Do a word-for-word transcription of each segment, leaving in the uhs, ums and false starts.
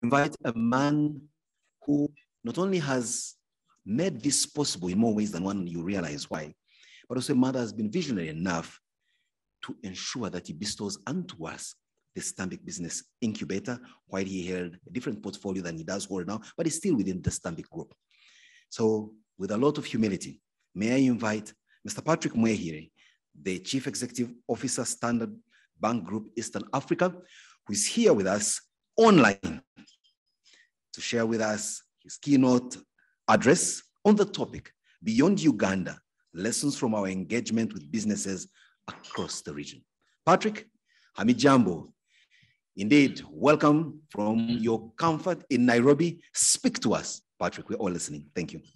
invite a man who not only has made this possible in more ways than one you realize why, but also a man that has been visionary enough to ensure that he bestows unto us the Stanbic Business Incubator, while he held a different portfolio than he does hold now, but he's still within the Stanbic Group. So with a lot of humility, may I invite Mister Patrick Mweheire, the Chief Executive Officer, Stanbic Bank Group, Eastern Africa, who is here with us online to share with us his keynote address on the topic, Beyond Uganda, Lessons from Our Engagement with Businesses Across the Region. Patrick, hamijambo. Indeed, welcome from your comfort in Nairobi. Speak to us, Patrick. We're all listening. Thank you.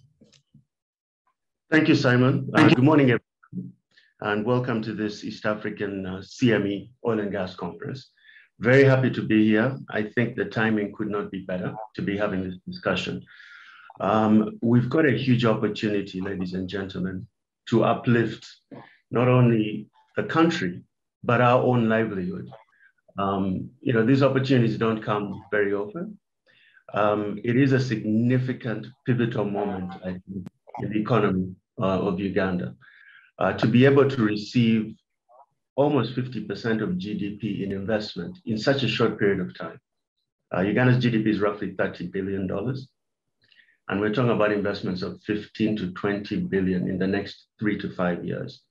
Thank you, Simon. Uh, good morning, everyone, and welcome to this East African uh, C M E Oil and Gas Conference. Very happy to be here. I think the timing could not be better to be having this discussion. Um, we've got a huge opportunity, ladies and gentlemen, to uplift not only the country, but our own livelihood. Um, you know, these opportunities don't come very often. Um, it is a significant pivotal moment, I think, in the economy uh, of Uganda. Uh, to be able to receive almost fifty percent of G D P in investment in such a short period of time. Uh, Uganda's G D P is roughly thirty billion dollars. And we're talking about investments of fifteen to twenty billion in the next three to five years.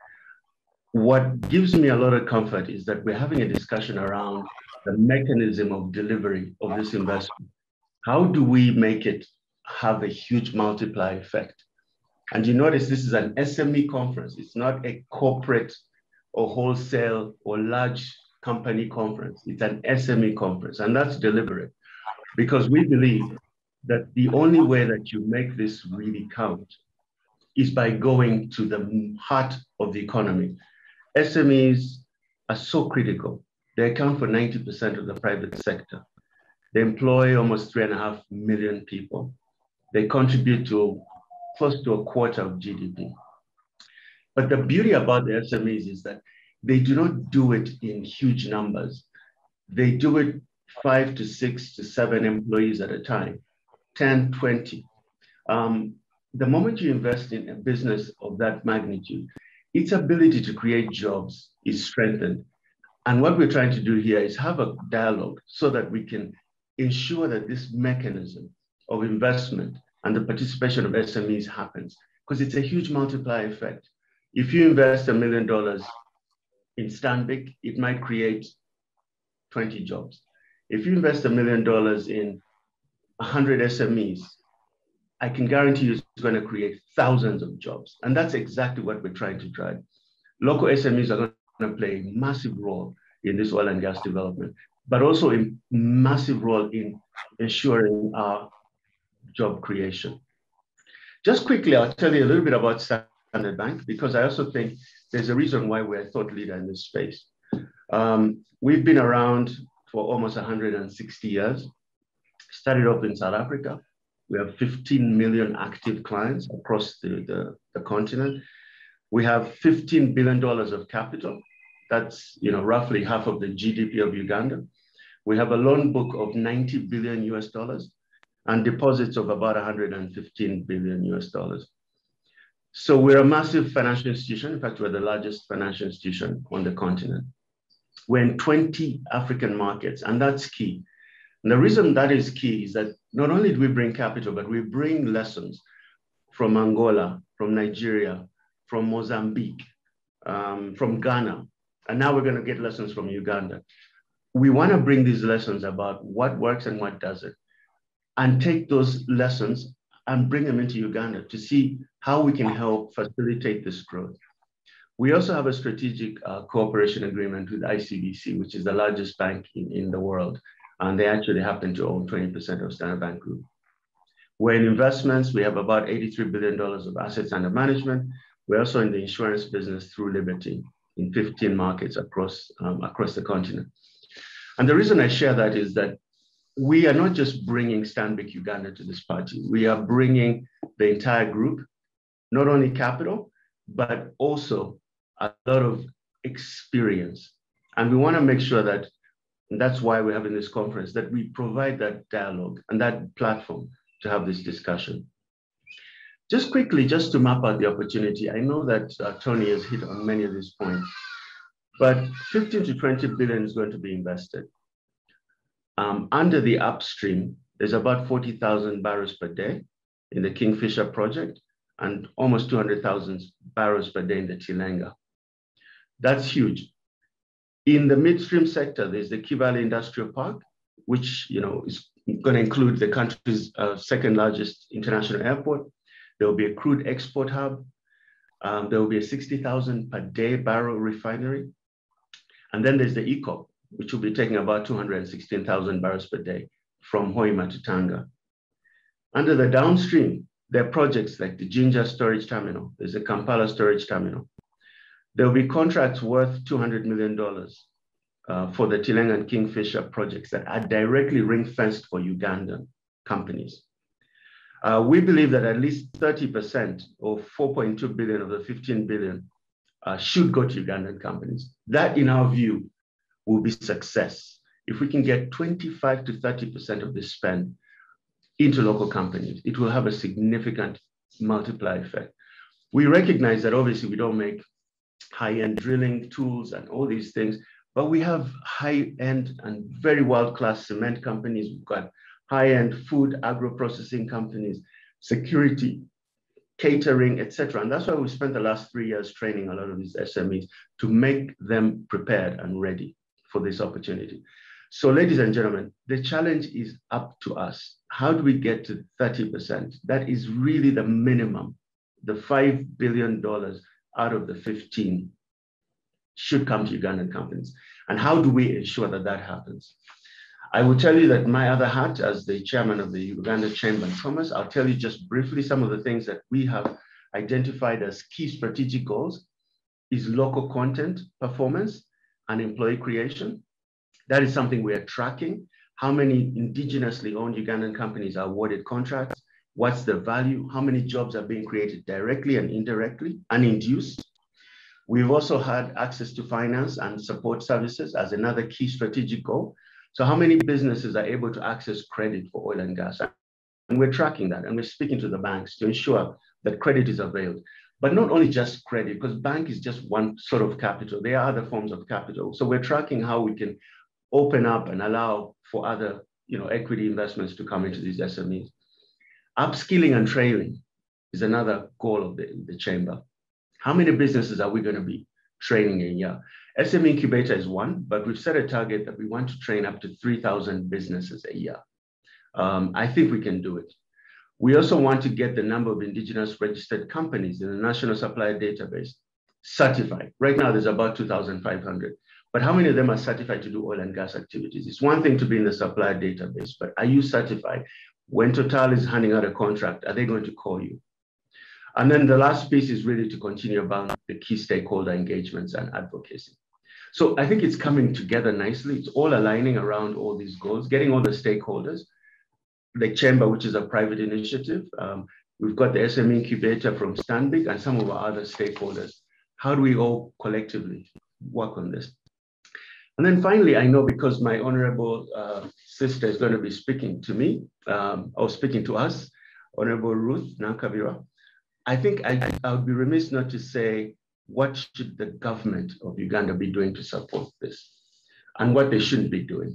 What gives me a lot of comfort is that we're having a discussion around the mechanism of delivery of this investment. How do we make it have a huge multiplier effect? And you notice this is an S M E conference. It's not a corporate or wholesale or large company conference. It's an S M E conference, and that's deliberate because we believe that the only way that you make this really count is by going to the heart of the economy. S M Es are so critical. They account for ninety percent of the private sector. They employ almost three and a half million people. They contribute to close to a quarter of G D P. But the beauty about the S M Es is that they do not do it in huge numbers. They do it five to six to seven employees at a time, ten, twenty. Um, the moment you invest in a business of that magnitude, its ability to create jobs is strengthened. And what we're trying to do here is have a dialogue so that we can ensure that this mechanism of investment and the participation of S M Es happens, because it's a huge multiplier effect. If you invest a million dollars in Stanbic, it might create twenty jobs. If you invest a million dollars in one hundred S M Es, I can guarantee you it's going to create thousands of jobs. And that's exactly what we're trying to drive. Local S M Es are going to play a massive role in this oil and gas development, but also a massive role in ensuring our job creation. Just quickly, I'll tell you a little bit about Stanbic Bank, because I also think there's a reason why we're a thought leader in this space. Um, we've been around for almost one hundred sixty years. Started off in South Africa. We have fifteen million active clients across the, the, the continent. We have fifteen billion dollars of capital. That's, you know, roughly half of the G D P of Uganda. We have a loan book of ninety billion U S dollars and deposits of about one hundred fifteen billion U S dollars. So we're a massive financial institution. In fact, we're the largest financial institution on the continent. We're in twenty African markets, and that's key. And the reason that is key is that not only do we bring capital, but we bring lessons from Angola, from Nigeria, from Mozambique, um, from Ghana, and now we're going to get lessons from Uganda. We want to bring these lessons about what works and what doesn't, and take those lessons and bring them into Uganda to see how we can help facilitate this growth. We also have a strategic uh, cooperation agreement with I C B C, which is the largest bank in, in the world. And they actually happen to own twenty percent of Stanbic Bank Group. We're in investments. We have about eighty-three billion dollars of assets under management. We're also in the insurance business through Liberty in fifteen markets across, um, across the continent. And the reason I share that is that we are not just bringing Stanbic Uganda to this party. We are bringing the entire group, not only capital, but also a lot of experience. And we want to make sure that And that's why we're having this conference, that we provide that dialogue and that platform to have this discussion. Just quickly, just to map out the opportunity, I know that uh, Tony has hit on many of these points, but fifteen to twenty billion is going to be invested. Um, under the upstream, there's about forty thousand barrels per day in the Kingfisher project and almost two hundred thousand barrels per day in the Tilenga. That's huge. In the midstream sector, there's the Kibale Industrial Park, which you know is going to include the country's uh, second largest international airport. There will be a crude export hub. Um, there will be a sixty thousand per day barrel refinery. And then there's the E C O P, which will be taking about two hundred sixteen thousand barrels per day from Hoima to Tanga. Under the downstream, there are projects like the Jinja Storage Terminal. There's a Kampala Storage Terminal. There will be contracts worth two hundred million dollars uh, for the Tilenga and Kingfisher projects that are directly ring-fenced for Ugandan companies. Uh, we believe that at least thirty percent or four point two billion of the fifteen billion uh, should go to Ugandan companies. That, in our view, will be success. If we can get twenty-five to thirty percent of this spend into local companies, it will have a significant multiplier effect. We recognize that obviously we don't make high-end drilling tools and all these things, but we have high-end and very world-class cement companies. We've got high-end food, agro-processing companies, security, catering, et cetera. And that's why we spent the last three years training a lot of these S M Es to make them prepared and ready for this opportunity. So ladies and gentlemen, the challenge is up to us. How do we get to thirty percent? That is really the minimum. The five billion dollars out of the fifteen should come to Ugandan companies. And how do we ensure that that happens? I will tell you that my other hat as the chairman of the Uganda Chamber and Commerce, I'll tell you just briefly some of the things that we have identified as key strategic goals is local content performance and employee creation. That is something we are tracking. How many indigenously owned Ugandan companies are awarded contracts? What's the value? How many jobs are being created directly and indirectly and induced? We've also had access to finance and support services as another key strategic goal. So how many businesses are able to access credit for oil and gas? And we're tracking that and we're speaking to the banks to ensure that credit is availed. But not only just credit, because bank is just one sort of capital. There are other forms of capital. So we're tracking how we can open up and allow for other you know, equity investments to come into these S M Es. Upskilling and training is another goal of the, the chamber. How many businesses are we going to be training a year? S M E Incubator is one, but we've set a target that we want to train up to three thousand businesses a year. Um, I think we can do it. We also want to get the number of indigenous registered companies in the National Supplier Database certified. Right now, there's about two thousand five hundred. But how many of them are certified to do oil and gas activities? It's one thing to be in the supplier database, but are you certified? When Total is handing out a contract, are they going to call you? And then the last piece is really to continue about the key stakeholder engagements and advocacy. So I think it's coming together nicely. It's all aligning around all these goals, getting all the stakeholders, the chamber, which is a private initiative. Um, we've got the S M E Incubator from Stanbic and some of our other stakeholders. How do we all collectively work on this? And then finally, I know because my honorable uh, sister is going to be speaking to me, um, or speaking to us, Honorable Ruth Nankabira, I think I, I would be remiss not to say, what should the government of Uganda be doing to support this and what they shouldn't be doing?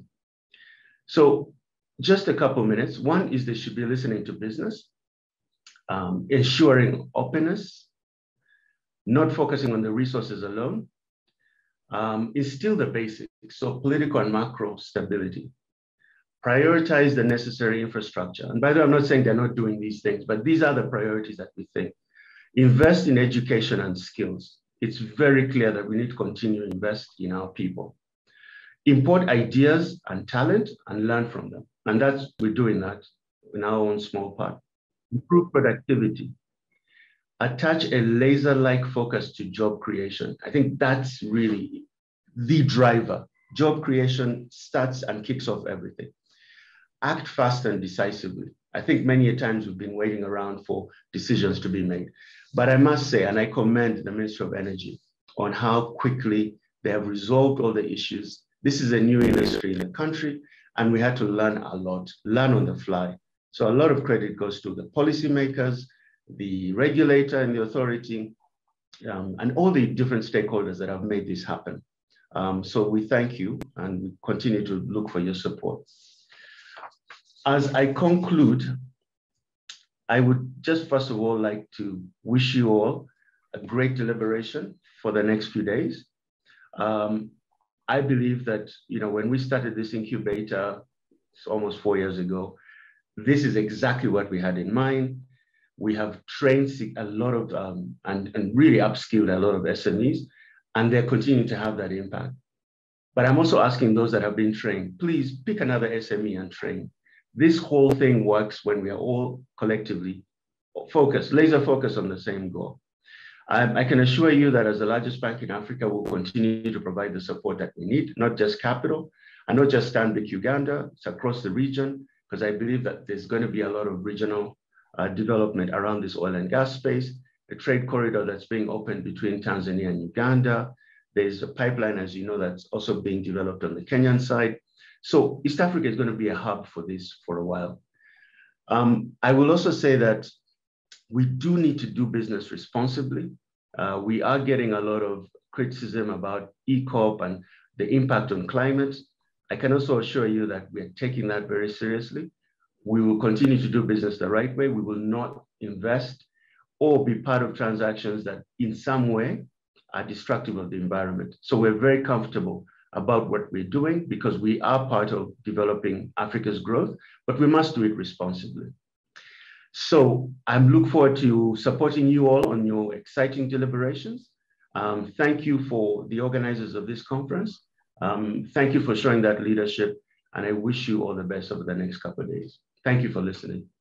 So just a couple minutes. One is they should be listening to business, um, ensuring openness, not focusing on the resources alone, um, instill the basics, so political and macro stability, prioritize the necessary infrastructure. And by the way, I'm not saying they're not doing these things, but these are the priorities that we think. Invest in education and skills. It's very clear that we need to continue to invest in our people. Import ideas and talent and learn from them. And that's, we're doing that in our own small part. Improve productivity. Attach a laser-like focus to job creation. I think that's really the driver. Job creation starts and kicks off everything. Act fast and decisively. I think many a times we've been waiting around for decisions to be made. But I must say, and I commend the Ministry of Energy on how quickly they have resolved all the issues. This is a new industry in the country, and we had to learn a lot, learn on the fly. So a lot of credit goes to the policymakers, the regulator and the authority, um, and all the different stakeholders that have made this happen. Um, so we thank you, and we continue to look for your support. As I conclude, I would just first of all like to wish you all a great deliberation for the next few days. Um, I believe that, you know, when we started this incubator almost four years ago, this is exactly what we had in mind. We have trained a lot of, um, and, and really upskilled a lot of S M Es, and they're continuing to have that impact. But I'm also asking those that have been trained, please pick another S M E and train. This whole thing works when we are all collectively focused, laser focused on the same goal. I, I can assure you that as the largest bank in Africa, we'll continue to provide the support that we need, not just capital, and not just Stanbic Uganda, it's across the region, because I believe that there's going to be a lot of regional uh, development around this oil and gas space, a trade corridor that's being opened between Tanzania and Uganda. There's a pipeline, as you know, that's also being developed on the Kenyan side. So East Africa is going to be a hub for this for a while. Um, I will also say that we do need to do business responsibly. Uh, we are getting a lot of criticism about E COP and the impact on climate. I can also assure you that we are taking that very seriously. We will continue to do business the right way. We will not invest or be part of transactions that in some way are destructive of the environment. So we're very comfortable about what we're doing because we are part of developing Africa's growth, but we must do it responsibly. So I look forward to supporting you all on your exciting deliberations. Um, thank you for the organizers of this conference. Um, thank you for showing that leadership, and I wish you all the best over the next couple of days. Thank you for listening.